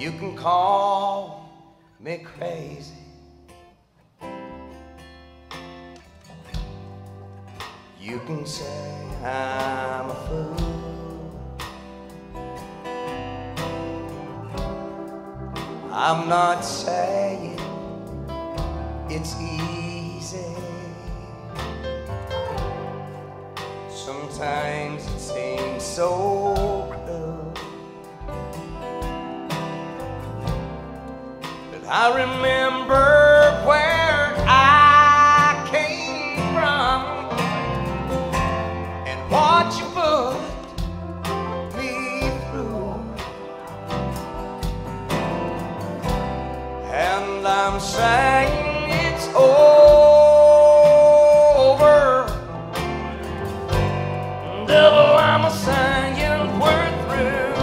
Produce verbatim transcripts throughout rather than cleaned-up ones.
You can call me crazy. You can say I'm a fool. I'm not saying it's easy. Sometimes it seems so cruel. But I remember where I came from and what you put me through. And I'm saying it's over. Devil, I'm a saying we're through.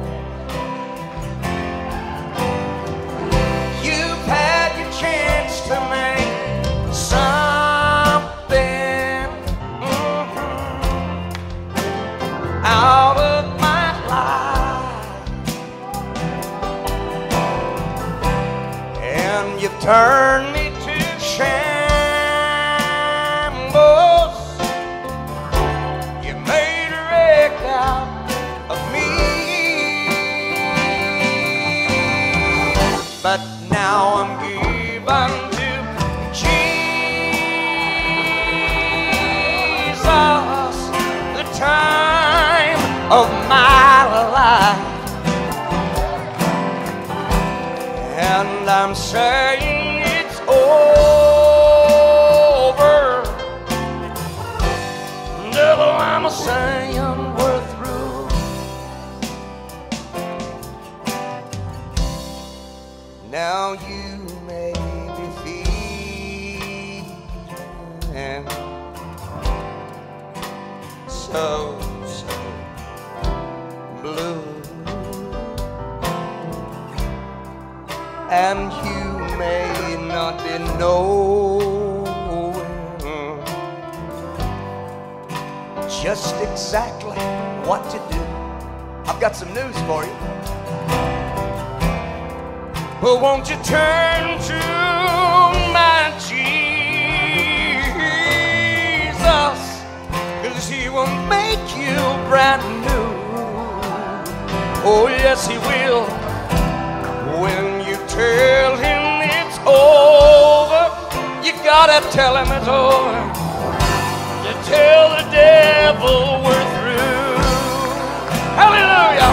You've had your chance to make something mm-hmm, out of my life, and you've turned me to shambles. You made a wreck out of me. But now I'm given to Jesus, the time of my life. And I'm saying it's over. Devil, I'm a saying we're through. Now you may be feeling so, so blue, and you may not be knowing just exactly what to do. I've got some news for you. But won't you turn to my Jesus, 'cause he will make you brand new. Oh yes, he will. When you tell him it's over, you gotta tell him it's over. You tell the devil we're through. Hallelujah.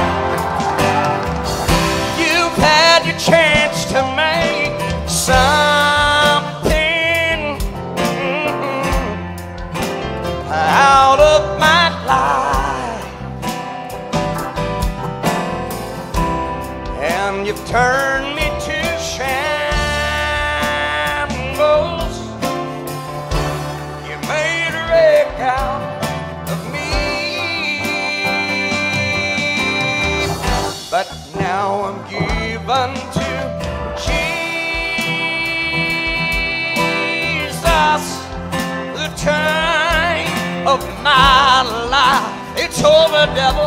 You've had your chance to make something mm-hmm, out of my life, and you've turned me to shambles. You made a wreck out of me. But now I'm given to Jesus, the time of my life. It's over, devil.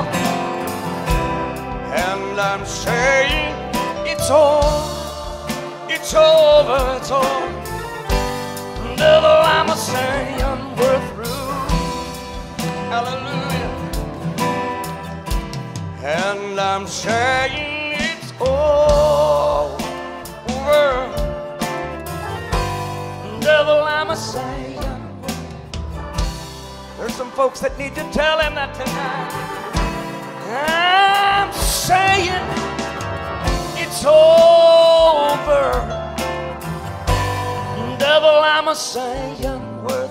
And I'm saying it's over, it's over, it's over. Devil, I'm a saying we're through. Hallelujah. And I'm saying it's over. Devil, I'm a saying. There's some folks that need to tell him that tonight. I'm saying it's over. Devil, I'm a saying we're